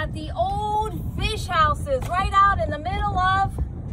at the old fish houses right out in the middle of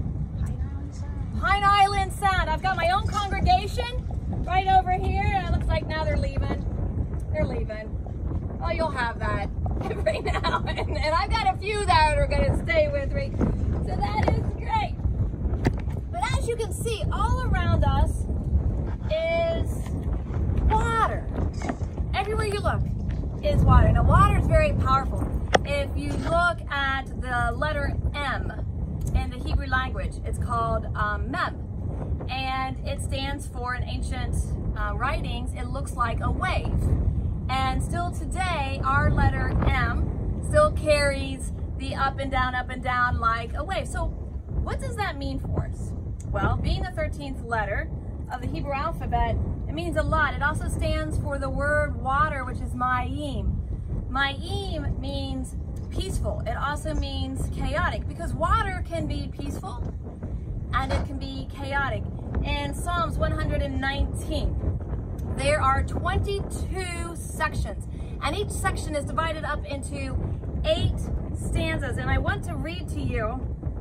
Pine Island Sound. I've got my own congregation right over here, and it looks like now they're leaving. They're leaving. Oh, you'll have that every now and I've got a few that are going to stay with me. So that is great. But as you can see, all around us is water. Everywhere you look is water. Now, water is very powerful. If you look at the letter M in the Hebrew language, it's called Mem. And it stands for, in ancient writings, it looks like a wave. And still today, our letter M still carries the up and down like a wave. So what does that mean for us? Well, being the 13th letter of the Hebrew alphabet, it means a lot. It also stands for the word water, which is Mayim. Mayim means peaceful. It also means chaotic, because water can be peaceful and it can be chaotic. In Psalms 119, there are 22 sections, and each section is divided up into 8 stanzas. And I want to read to you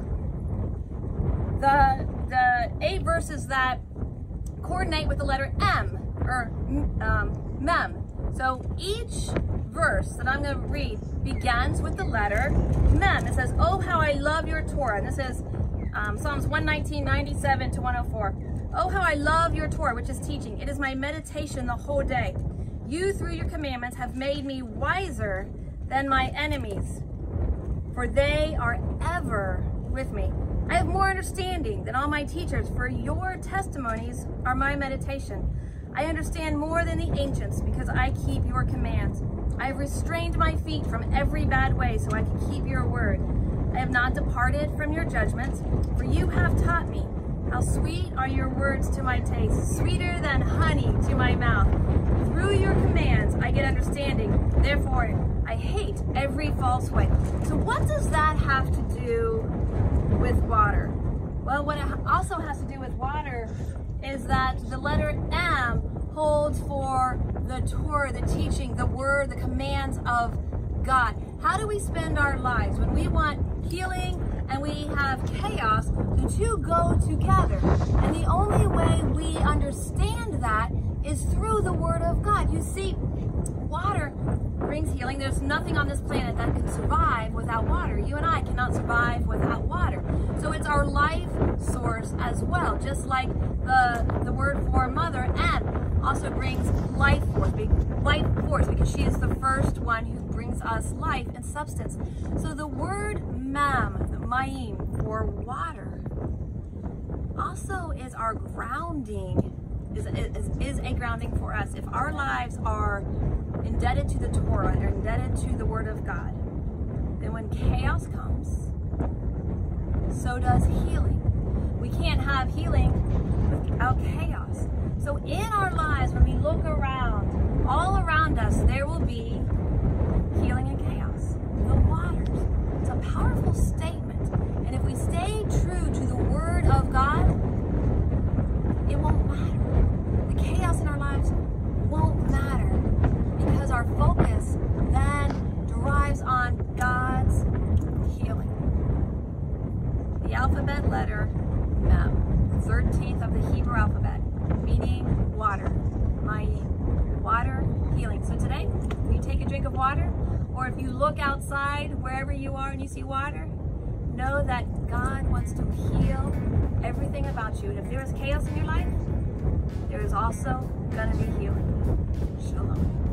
the 8 verses that coordinate with the letter M, or Mem. So each verse that I'm going to read begins with the letter Mem. It says, "Oh, how I love your Torah." And this is Psalms 119, 97 to 104. "Oh, how I love your Torah," which is teaching. "It is my meditation the whole day. You, through your commandments, have made me wiser than my enemies, for they are ever with me. I have more understanding than all my teachers, for your testimonies are my meditation. I understand more than the ancients, because I keep your commands. I have restrained my feet from every bad way, so I can keep your word. I have not departed from your judgments, for you have taught me. How sweet are your words to my taste, sweeter than honey to my mouth. Through your commands I get understanding, therefore I hate every false way." So what does that have to do with water? Well, what it also has to do with water is that the letter M holds for the Torah, the teaching, the word, the commands of God. How do we spend our lives when we want healing and we have chaos? The two go together, and the only way we understand that is through the Word of God. You see, water brings healing. There's nothing on this planet that can survive without water. You and I cannot survive without water. So it's our life source as well, just like the word for mother, M, also brings life force, because she is the first one who brings us life and substance. So the word Mem, the Mayim, for water, also is our grounding, is a grounding for us. If our lives are indebted to the Torah, or indebted to the Word of God, then when chaos comes, so does healing. We can't have healing without chaos. So in our lives, when we look around, all around us, there will be healing and chaos. The waters. It's a powerful statement. And if we stay true to the Word of God, it won't matter. The chaos in our lives won't matter, because our focus then derives on God's healing. The alphabet letter Mem, the 13th of the Hebrew alphabet, meaning water, Mayim, water, healing. So today, when you take a drink of water, or if you look outside, wherever you are and you see water, know that God wants to heal everything about you. And if there is chaos in your life, there is also going to be healing. Shalom.